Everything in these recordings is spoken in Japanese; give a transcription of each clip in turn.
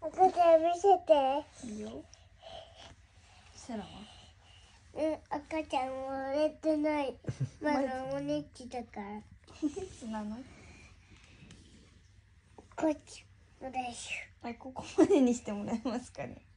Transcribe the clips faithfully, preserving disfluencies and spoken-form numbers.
赤ちゃん見せて。 いいよ。セラは？ うん、赤ちゃんも寝てない。まだおねちだから。 そうなの？ こっちもだし。 はい、ここまでにしてもらえますかね。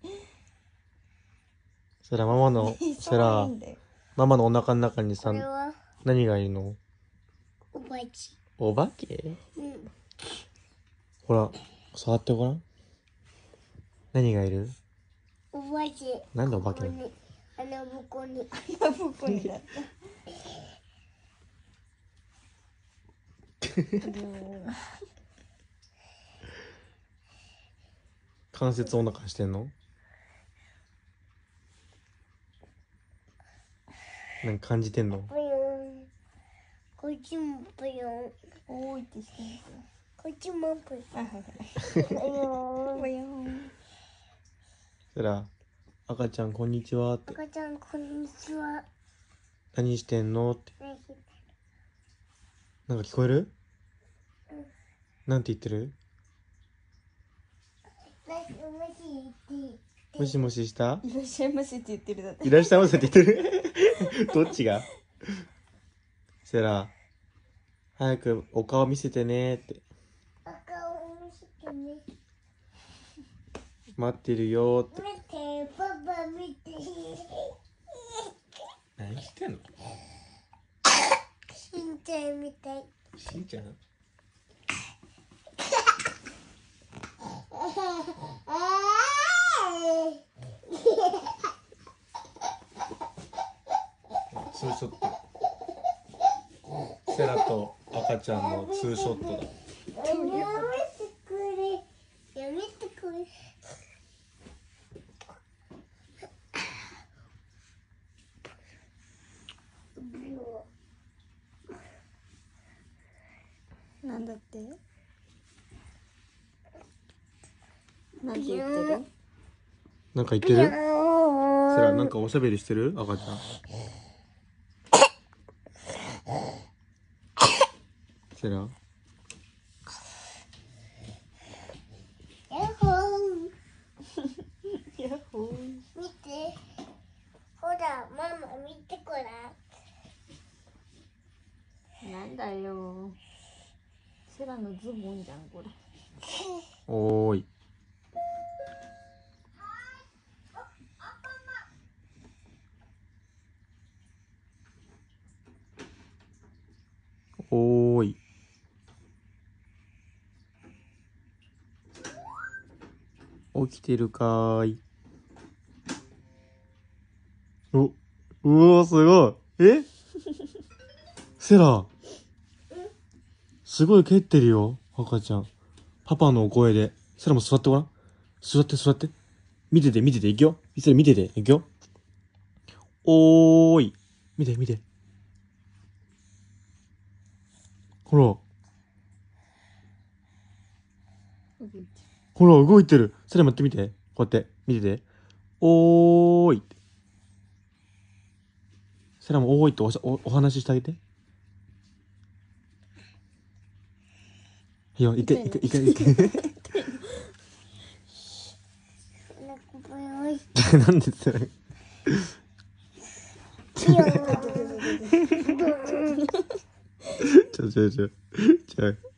セラママのセラママのお腹の中にさ何がいるの？ おばち。 お化け？ うん。 ほら触ってごらん。何がいる？ おばち。 なんでお化けなの？ 穴ぼこに。 穴ぼこにだった。 関節お腹してんの？なんか感じてんの？ ぷよん。こっちもぷよん。 おーいってしてみて。 こっちもぷよん。 はいはいはい。ぷよん。 セラ、赤ちゃんこんにちはって。 赤ちゃんこんにちは。 何してんのって。なんか聞こえる？ うん、 なんて言ってる？もしもしした？ いらっしゃいませって言ってるだって。 いらっしゃいませって言ってるどっちが？セラ、早くお顔見せてねって。 お顔見せてね。 待ってるよって。 見て、パパ見て。 何してんの？ しんちゃんみたい。 しんちゃん？ツーショット。セラと赤ちゃんのツーショットだ。 やめてくれ。やめてくれ。 なんだって？なんて言ってる？ なんか言ってる？セラ、なんかおしゃべりしてる？赤ちゃん。セラ。 ヤッホー。 ヤッホー。 見て。ほら、ママ見てごらん。 なんだよ。セラのズボンじゃんこれ。 おーい。おーい。起きてるかーい。お、うわーすごい。えセラ。すごい蹴ってるよ、赤ちゃん。パパのお声で。セラも座ってごらん。座って座って。見てて見てて、いくよ。セラ見てて、いくよ。おーい。見て見て。ほら。ほら、動いてる。セラもやってみて。こうやって。見てて。おーい。セラもおーいって お, お, お話ししてあげて。いいよ、いけ、いけ、いけ、いけ。なんでそれ。ちょちょちょちょ。